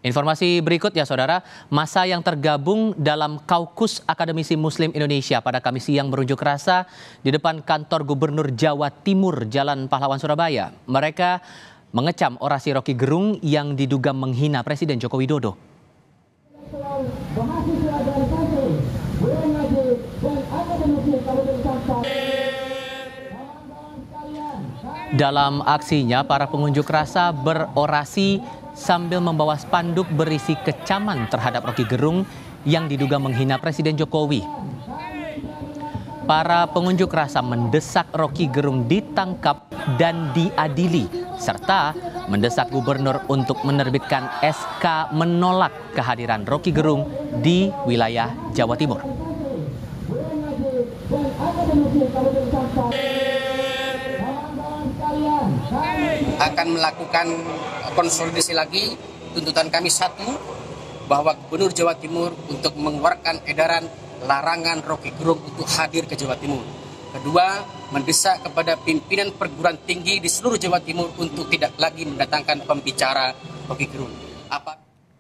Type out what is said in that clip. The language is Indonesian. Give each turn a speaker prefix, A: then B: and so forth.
A: Informasi berikut ya saudara, massa yang tergabung dalam Kaukus Akademisi Muslim Indonesia pada Kamis siang berunjuk rasa di depan kantor Gubernur Jawa Timur Jalan Pahlawan Surabaya. Mereka mengecam orasi Rocky Gerung yang diduga menghina Presiden Joko Widodo. Dalam aksinya, para pengunjuk rasa berorasi sambil membawa spanduk berisi kecaman terhadap Rocky Gerung yang diduga menghina Presiden Jokowi. Para pengunjuk rasa mendesak Rocky Gerung ditangkap dan diadili, serta mendesak gubernur untuk menerbitkan SK menolak kehadiran Rocky Gerung di wilayah Jawa Timur.
B: Akan melakukan konsolidasi lagi. Tuntutan kami satu, bahwa Gubernur Jawa Timur untuk mengeluarkan edaran larangan Rocky Gerung untuk hadir ke Jawa Timur. Kedua, mendesak kepada pimpinan perguruan tinggi di seluruh Jawa Timur untuk tidak lagi mendatangkan pembicara Rocky Gerung.